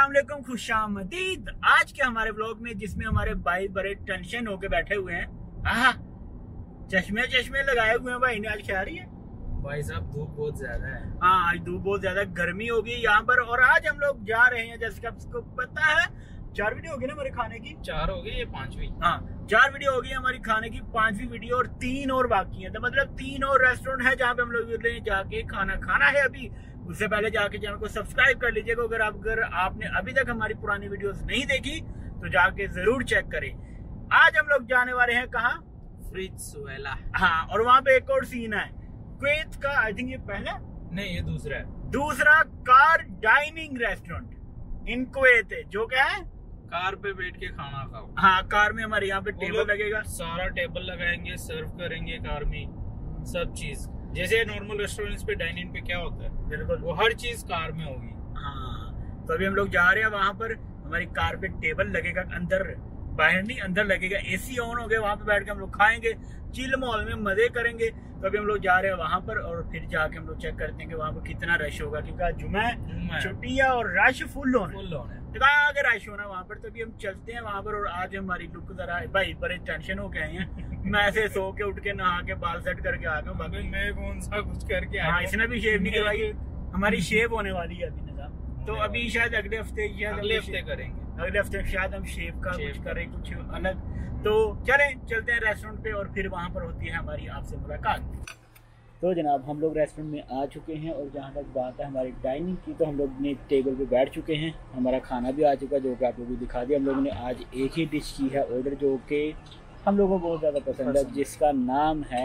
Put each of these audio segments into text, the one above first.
अस्सलाम वालेकुम, खुशामदीद। आज के हमारे व्लॉग में जिसमें हमारे भाई बड़े टेंशन होके बैठे हुए हैं, चश्मे लगाए हुए हैं भाई ने। आज क्या रही है भाई साहब, धूप बहुत ज्यादा है। हाँ, आज धूप बहुत ज्यादा, गर्मी होगी यहाँ पर। और आज हम लोग जा रहे हैं, जैसे कि आपको पता है, 4 वीडियो होगी ना हमारे खाने की। 4 हो गई, ये 5वीं। हाँ, 4 वीडियो होगी हमारी खाने की, 5वीं वीडियो और 3 और बाकी है। तो मतलब 3 और रेस्टोरेंट है जहाँ पे हम लोग जाके खाना खाना है। अभी उससे पहले जाके चैनल को सब्सक्राइब कर लीजिएगा। अगर आपने अभी तक हमारी पुरानी वीडियोस नहीं देखी तो जाके जरूर चेक करें। आज हम लोग जाने वाले हैं कहाँ? फ्रित्ज़वेला। हाँ, और वहाँ पे एक और सीन है कुवैत का। आई थिंक ये पहला नहीं, ये दूसरा है। दूसरा car dining restaurant in Kuwait है, जो क्या है कार पे बैठ के खाना खाओ। हाँ, कार में हमारे यहाँ पे टेबल लगेगा, सारा टेबल लगाएंगे, सर्व करेंगे कार में सब चीज। जैसे नॉर्मल रेस्टोरेंट्स पे डाइनिंग पे क्या होता है, बिल्कुल वो हर चीज कार में होगी। हाँ, तो अभी हम लोग जा रहे हैं वहां पर। हमारी कार पे टेबल लगेगा, अंदर, बाहर नहीं, अंदर लगेगा। एसी ऑन हो गया, वहां पे बैठ के हम लोग खाएंगे, चिल माहौल में मजे करेंगे। तो अभी हम लोग जा रहे हैं वहां पर, और फिर जाके हम लोग चेक करते हैं कि वहां पर कितना रश होगा, क्योंकि आज जुम्मा है, छुट्टी है और रश फुल होना है। अगर रश होना वहां पर, तो अभी हम चलते हैं वहां पर। और आज हमारी लुक जरा भाई बड़े टेंशन हो गए हैं। मैं ऐसे सो के उठ के नहा के बाल सेट करके आ गया। बाकी मैं कौन सा कुछ करके हाँ, इसने भी शेव नहीं करवाई। हमारी शेव होने वाली है अभी निजाम। तो अभी शायद अगले हफ्ते करेंगे। अगले हफ्ते शायद हम शेव का कुछ करें, कुछ अलग। तो चलते हैं रेस्टोरेंट पे, और फिर वहां पर होती है हमारी आपसे मुलाकात। तो जनाब, हम लोग रेस्टोरेंट में आ चुके हैं, और जहाँ तक बात है हमारी डाइनिंग की, तो हम लोग ने टेबल पे बैठ चुके हैं। हमारा खाना भी आ चुका है, जो कि आप लोगों को दिखा दिया। हम लोगों ने आज एक ही डिश की है ऑर्डर, जो कि हम लोगों को बहुत ज़्यादा पसंद है, जिसका नाम है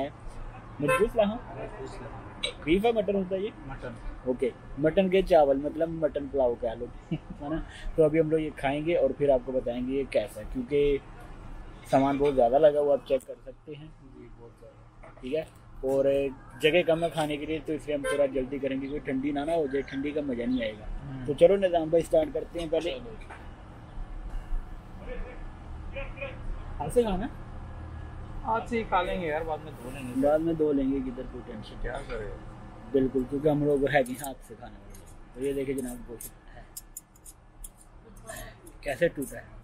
बीफ है, मटन होता है ये, मटन। ओके, मटन के चावल, मतलब मटन पुलाव कह लो, है ना। तो अभी हम लोग ये खाएंगे और फिर आपको बताएंगे ये कैसा है, क्योंकि सामान बहुत ज़्यादा लगा हुआ, आप चेक कर सकते हैं। बहुत ज़्यादा, ठीक है। और जगह कम है खाने के लिए, तो इसलिए हम थोड़ा जल्दी करेंगे, क्योंकि ठंडी ना हो जाए, ठंडी का मज़ा नहीं आएगा। तो चलो निज़ाम भाई, स्टार्ट करते हैं। पहले हाथ से खाना, आज से ही खा लेंगे यार, बाद में धो लेंगे। बाद में धो लेंगे, किधर कोई टेंशन, क्या करे। बिल्कुल, क्योंकि हम लोग है कि हाथ से खाने वाले। तो ये देखिए जनाब, गोश्त है कैसे टूटा है,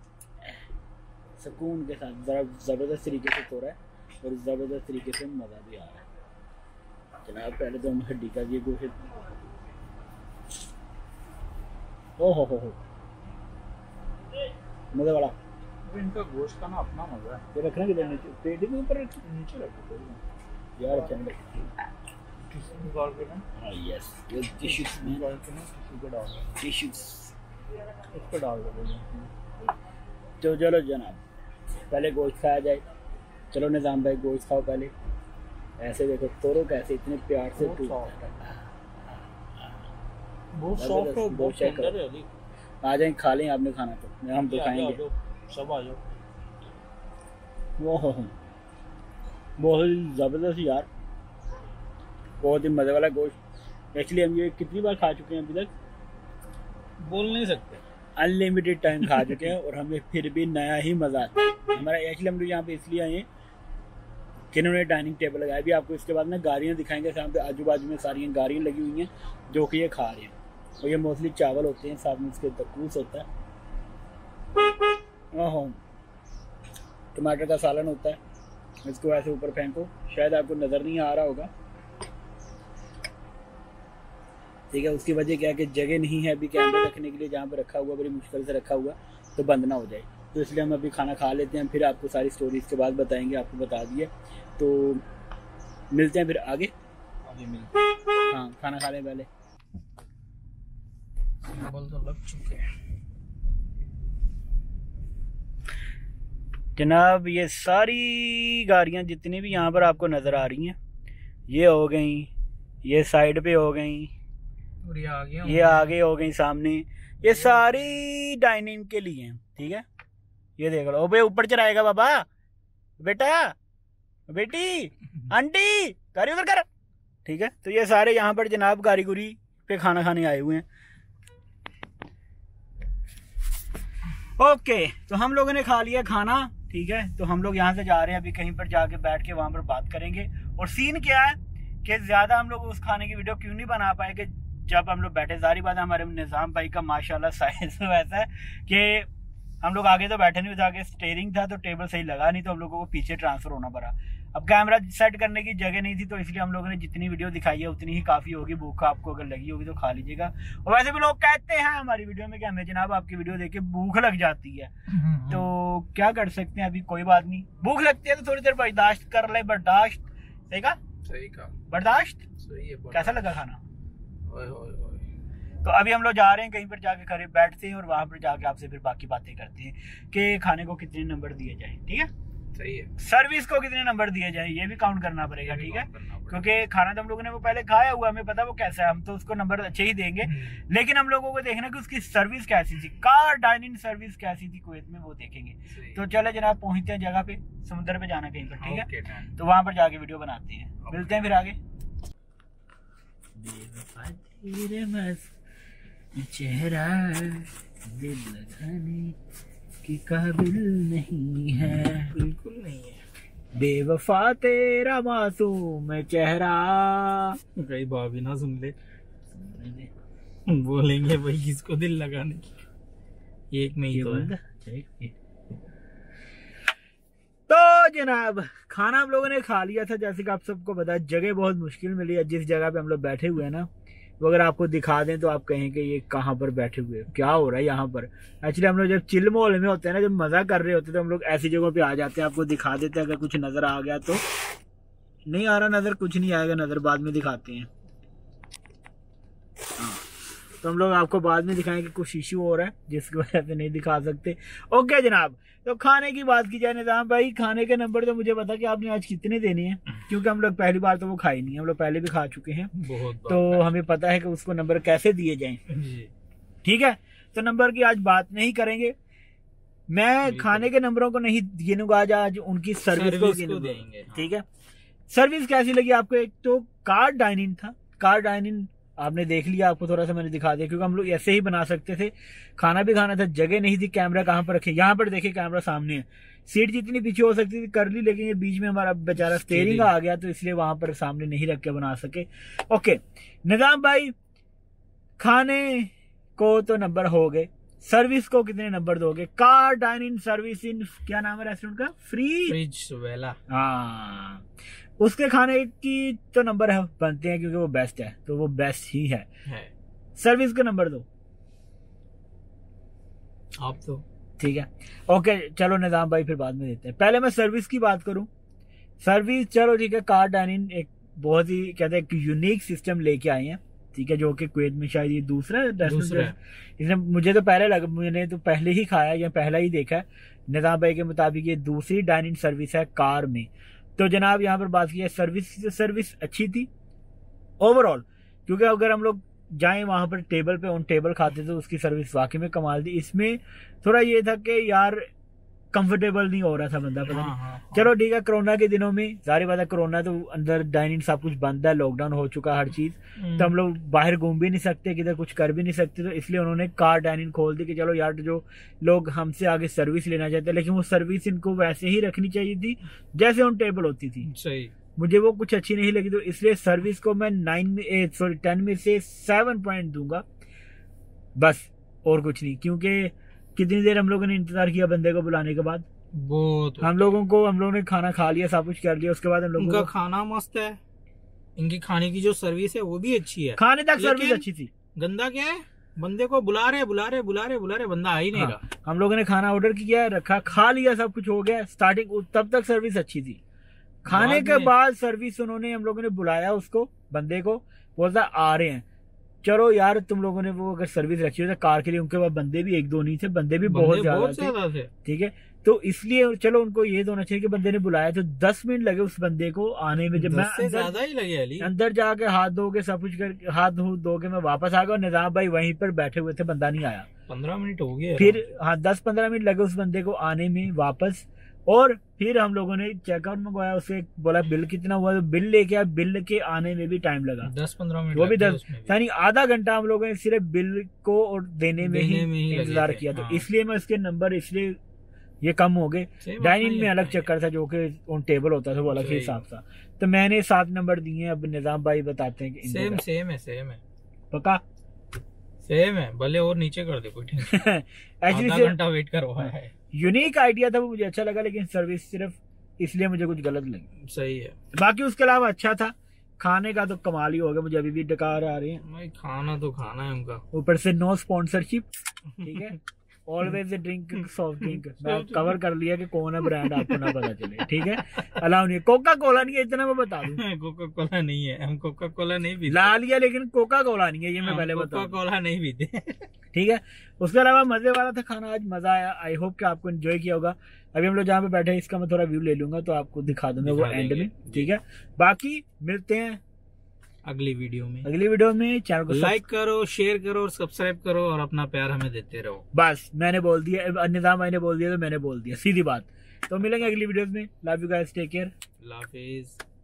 सुकून के साथ, ज़बरदस्त तरीके से तोड़ा है, और ज़बरदस्त तरीके से मज़ा भी आ रहा है जनाब। पहले तो हम हड्डी का ये गोश्त, ओ हो मज़े वाला। इनका गोश्त का ना अपना मजा है। ये रखना किधर, नीचे पेट के ऊपर, नीचे रखो यार, चंदे टिश्यू निकाल के ना। हाँ यस, ये टिश्यूज निकाल के ना, टिश्यू पे डाल दो, टिश्यूज इस पे डाल दो। तो चलो जनाब, पहले गोश्त खाया जाए। चलो निज़ाम भाई, गोश्त खाओ पहले। ऐसे देखो तोरो कैसे इतने प्यार से टूटा है, बहुत सॉफ्ट है, बहुत टेंडर है। आ जाए, खा लें, आपने खाना तो हम तो खाएंगे, सब आ जाओ। वो बहुत ही ज़बरदस्त यार, बहुत ही मज़े वाला गोश्त। एक्चुअली हम ये कितनी बार खा चुके हैं अभी तक, बोल नहीं सकते। अनलिमिटेड टाइम खा चुके हैं, और हमें फिर भी नया ही मज़ा आता है हमारा। एक्चुअली हम लोग यहाँ पे इसलिए आए हैं कि इन्होंने डाइनिंग टेबल लगाया। भी आपको इसके बाद ना गाड़ियाँ दिखाएंगे, यहाँ पे आजू बाजू में सारी गाड़ियाँ लगी हुई हैं, जो कि ये खा रहे हैं। और ये मोस्टली चावल होते हैं, साथ में इसके दक्कूस होता है, ओहो, टमाटर का सालन होता है। इसको ऐसे ऊपर फेंको, शायद आपको नज़र नहीं आ रहा होगा, ठीक है। उसकी वजह क्या है कि जगह नहीं है अभी कैमरे रखने के लिए, जहाँ पे रखा हुआ बड़ी मुश्किल से रखा हुआ, तो बंद ना हो जाए। तो इसलिए हम अभी खाना खा लेते हैं, फिर आपको सारी स्टोरी इसके बाद बताएंगे। आपको बता दिए, तो मिलते हैं फिर आगे मिलते हैं। हाँ, खाना खा लें पहले। बल तो लग चुके हैं जनाब। ये सारी गाड़ियाँ जितनी भी यहाँ पर आपको नज़र आ रही हैं, ये हो गई, ये साइड पे हो गई, और ये आगे हो गई सामने। ये सारी डाइनिंग के लिए हैं, ठीक है। ये देख लो, ओबे ऊपर चढ़ाएगा बाबा, बेटा, बेटी, आंटी, गाड़ी उधर कर, ठीक है। तो ये सारे यहाँ पर जनाब गाड़ी गुरी पे खाना खाने आए हुए हैं। ओके, तो हम लोगों ने खा लिया खाना, ठीक है। तो हम लोग यहाँ से जा रहे हैं, अभी कहीं पर जाके बैठ के वहाँ पर बात करेंगे। और सीन क्या है कि ज़्यादा हम लोग उस खाने की वीडियो क्यों नहीं बना पाए, कि जब हम लोग बैठे, सारी बात हमारे निजाम भाई का माशाल्लाह साइज वैसा है कि हम लोग आगे तो बैठे नहीं थे, आगे स्टेयरिंग था तो टेबल सही लगा नहीं, तो हम लोगों को पीछे ट्रांसफर होना पड़ा। अब कैमरा सेट करने की जगह नहीं थी, तो इसलिए हम लोगों ने जितनी वीडियो दिखाई है उतनी ही काफ़ी होगी। भूख आपको अगर लगी होगी तो खा लीजिएगा। और वैसे भी लोग कहते हैं हमारी वीडियो में कि हमें जनाब आपकी वीडियो देख के भूख लग जाती है, तो क्या कर सकते हैं, अभी कोई बात नहीं। भूख लगती है तो थोड़ी देर बर्दाश्त कर ले। बर्दाश्त सही कहा, बर्दाश्त सही है। कैसा लगा खाना? तो अभी हम लोग जा रहे हैं कहीं पर, जाके खड़े बैठते हैं और वहां पर जाके आपसे फिर बाकी बातें करते हैं कि खाने को कितने नंबर दिए जाए। ठीक है, सही है। सर्विस को कितने नंबर दिए जाए ये भी काउंट करना पड़ेगा। ठीक है, क्योंकि खाना तो हम लोगों ने वो पहले खाया हुआ, हमें पता वो कैसा है, हम तो उसको नंबर अच्छे ही देंगे, लेकिन हम लोगों को देखना कि उसकी सर्विस कैसी थी, कार डाइनिंग सर्विस कैसी थी कुवैत में, वो देखेंगे। तो चले जनाब, पहुंचते हैं जगह पे, समुद्र पे जाना कहीं पर। ठीक है, तो वहां पर जाके वीडियो बनाते हैं, मिलते हैं फिर आगे। चेहरा दिल लगाने की काबिल नहीं है, बिल्कुल नहीं है, बेवफा तेरा मासूम चेहरा। कई भाभी ना सुन ले, बोलेंगे भाई किसको दिल लगाने की, एक में ही तो जनाब खाना हम लोगों ने खा लिया था। जैसे कि आप सबको पता, जगह बहुत मुश्किल मिली है। जिस जगह पे हम लोग बैठे हुए हैं ना, वो अगर आपको दिखा दें तो आप कहेंगे ये कहाँ पर बैठे हुए, क्या हो रहा है यहाँ पर। एक्चुअली हम लोग जब चिल माहौल में होते हैं ना, जब मजा कर रहे होते हैं, तो हम लोग ऐसी जगहों पे आ जाते हैं, आपको दिखा देते हैं। अगर कुछ नजर आ गया तो, नहीं आ रहा नजर, कुछ नहीं आएगा नजर, बाद में दिखाते हैं। तो हम लोग आपको बाद में दिखाएंगे, कुछ इशू हो रहा है जिसकी वजह से नहीं दिखा सकते। ओके जनाब, तो खाने की बात की जाए निजाम भाई, खाने के नंबर तो मुझे पता कि आपने आज कितने देने हैं, क्योंकि हम लोग पहली बार तो वो खाए नहीं है, हम लोग पहले भी खा चुके हैं, तो हमें पता है कि उसको नंबर कैसे दिए जाएं। ठीक है, तो नंबर की आज बात नहीं करेंगे, मैं खाने के नंबरों को नहीं गिनूंगा आज उनकी सर्विस को गिनूंगा। ठीक है, सर्विस कैसी लगी आपको? एक तो कार डाइनिंग था, कार डाइनिंग आपने देख लिया, आपको थोड़ा सा मैंने दिखा दिया, क्योंकि हम लोग ऐसे ही बना सकते थे, खाना भी खाना था, जगह नहीं थी। कैमरा कहाँ पर रखे, यहाँ पर देखिए कैमरा सामने है, सीट जितनी पीछे हो सकती थी कर ली, लेकिन ये बीच में हमारा बेचारा स्टीयरिंग आ गया, तो इसलिए वहां पर सामने नहीं रख के बना सके। ओके निजाम भाई, खाने को तो नंबर हो गए, सर्विस को कितने नंबर दोगे? कार डाइनिंग सर्विस इन, क्या नाम है रेस्टोरेंट का? फ्रिज वेला। हाँ, उसके खाने की तो नंबर है बनते हैं, क्योंकि वो बेस्ट है, तो वो बेस्ट ही है। सर्विस का नंबर दो आप तो। ठीक है, ओके चलो निजाम भाई फिर बाद में देते हैं, पहले मैं सर्विस की बात करूं। सर्विस चलो ठीक है, कार डाइनिंग एक बहुत ही कहते हैं यूनिक सिस्टम लेके आए हैं। ठीक है, जो कि कुवैत में शायद ये दूसरा इसने, मुझे तो पहले लगा, मैंने तो पहले ही खाया या पहला ही देखा है। निजाम भाई के मुताबिक ये दूसरी डाइनिंग सर्विस है कार में। तो जनाब यहाँ पर बात की है सर्विस अच्छी थी ओवरऑल, क्योंकि अगर हम लोग जाएं वहां पर टेबल पे ऑन टेबल खाते तो उसकी सर्विस वाकई में कमाल थी। इसमें थोड़ा ये था कि यार कंफर्टेबल नहीं हो रहा था बंदा, पता नहीं। चलो ठीक है, कोरोना के दिनों में जारी बात है, कोरोना तो अंदर डाइनिंग सब कुछ बंद है, लॉकडाउन हो चुका है हर चीज, तो हम लोग बाहर घूम भी नहीं सकते, किधर कुछ कर भी नहीं सकते, तो इसलिए उन्होंने कार डाइनिंग खोल दी कि चलो यार जो लोग हमसे आगे सर्विस लेना चाहते हैं, लेकिन वो सर्विस इनको वैसे ही रखनी चाहिए थी जैसे ऑन टेबल होती थी। सही, मुझे वो कुछ अच्छी नहीं लगी, तो इसलिए सर्विस को मैं 10 में से 7 पॉइंट दूंगा बस, और कुछ नहीं। क्योंकि कितनी देर हम लोगों ने इंतजार किया बंदे को बुलाने के बाद, बहुत हम लोगों ने खाना खा लिया, सब कुछ कर लिया, उसके बाद हम लोगों का खाना मस्त है, इनकी खाने की जो सर्विस है वो भी अच्छी है, खाने तक सर्विस अच्छी थी। गंदा क्या है, बंदे को बुला रहे बंदा आ ही नहीं रहा। हम लोगों ने खाना ऑर्डर किया, रखा, खा लिया, सब कुछ हो गया, स्टार्टिंग तब तक सर्विस अच्छी थी। खाने के बाद सर्विस उन्होंने, हम लोगों ने बुलाया उसको, बंदे को, बोलता आ रहे हैं। चलो यार तुम लोगों ने वो अगर सर्विस रखी हो तो कार के लिए, उनके पास बंदे भी एक दो नहीं थे, बंदे भी बहुत ज्यादा थे। ठीक है, तो इसलिए चलो उनको ये होना चाहिए कि बंदे ने बुलाया, तो 10 मिनट लगे उस बंदे को आने में। जब मैं ज्यादा ही लगे अंदर जाके हाथ धो के सब कुछ कर, हाथ धो के मैं वापस आ गया, निजाम भाई वहीं पर बैठे हुए थे, बंदा नहीं आया। 15 मिनट हो गए, फिर हाँ 10-15 मिनट लगे उस बंदे को आने में वापस, और फिर हम लोगों ने चेकआउट मंगवाया, उसे बोला बिल कितना हुआ, तो बिल लेके आया, बिल के आने में भी टाइम लगा 10-15 मिनट, वो भी 10, यानी आधा घंटा हम लोगों ने सिर्फ बिल को और देने में ही इंतजार किया। तो इसलिए मैं उसके नंबर इसलिए ये कम हो गए। डाइनिंग में अलग चक्कर था, जो कि ऑन टेबल होता था, वो अलग ही हिसाब था, तो मैंने 7 नंबर दिए। अब निजाम भाई बताते हैं कि सेम है। पक्का सेम है, भले और नीचे कर दे कोई टेंशन। एक्चुअली आधा घंटा वेट करवाया है। यूनिक आइडिया था वो, मुझे अच्छा लगा, लेकिन सर्विस सिर्फ इसलिए मुझे कुछ गलत लगी। सही है, बाकी उसके अलावा अच्छा था। खाने का तो कमाल ही हो गया, मुझे अभी भी डकार आ रही है। भाई खाना तो खाना है उनका। ऊपर से नो स्पॉन्सरशिप, ठीक है। Always drink soft drink. मैं कवर कर लिया कि कौन है ब्रांड, आपको ना पता चले, ठीक है। अलाउ नहीं, कोका कोला नहीं है, इतना मैं बता दूं। कोका कोला नहीं है, हम कोका कोला नहीं पीते। ला लिया लेकिन कोका कोला नहीं है, ये मैं पहले बता कोका कोला नहीं पीते। ठीक है। उसके अलावा मजे वाला था खाना, आज मजा आया। आई होप कि आपको एंजॉय किया होगा। अभी हम लोग जहाँ पे बैठे हैं इसका मैं थोड़ा व्यू ले लूंगा तो आपको दिखा दूंगा वो एंड में, ठीक है। बाकी मिलते हैं अगली वीडियो में। अगली वीडियो में। चैनल को लाइक करो, शेयर करो और सब्सक्राइब करो और अपना प्यार हमें देते रहो। बस मैंने बोल दिया, निजाम भाई ने बोल दिया तो मैंने बोल दिया, सीधी बात। तो मिलेंगे अगली वीडियोस में। Love you guys, take care, अल्लाह हाफिज।